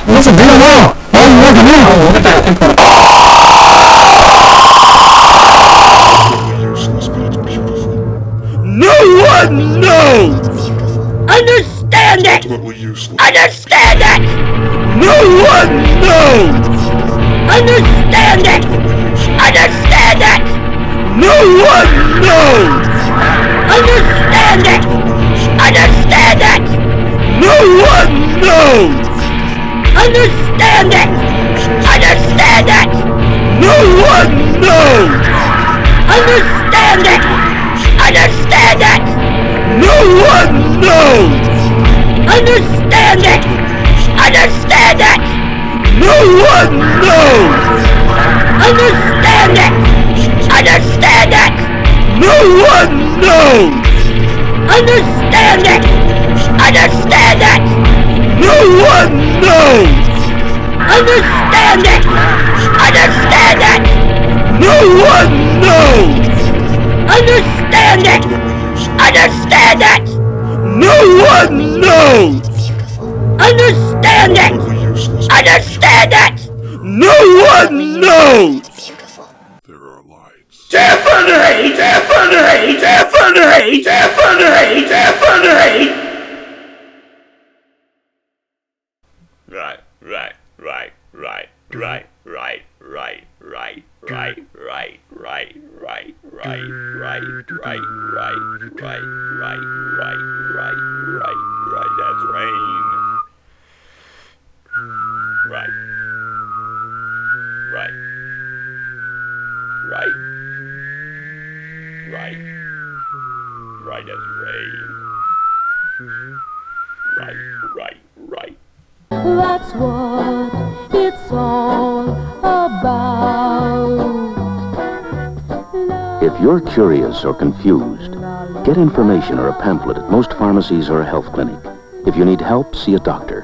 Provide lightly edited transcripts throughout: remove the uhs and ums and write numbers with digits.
รู้สึกได้แล้วว่าเฮ้ยว่าจะไม่เอาหัวกระแตกกัน No one knows! Understand it! Understand it! No one knows! Understand it! Understand it! No one knows! Understand it! Understand it! No one knows! Understand it! Understand it! No one knows! Understand it! Understand it! No one knows! Understand it! Understand it! No one knows! Understand it! Understand it! No one knows! Understand it! Understand it! No one knows! Understand it! Understand it! No one knows! Understand it! Understand it! No one knows! Understand it! Understand it! No one knows! There are lights. Definitely! Definitely! Definitely! Definitely! Definitely! Right, right, right, right, right, right, right, right, right, right, right, right, right, right, right, right, right, right, that's rain. Right. Right. Right. Right. Right, that's rain. Right, right, right. That's what it's all about. If you're curious or confused, get information or a pamphlet at most pharmacies or a health clinic. If you need help, see a doctor.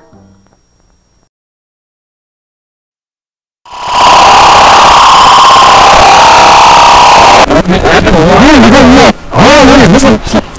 아, 이거, 아, 여기 무슨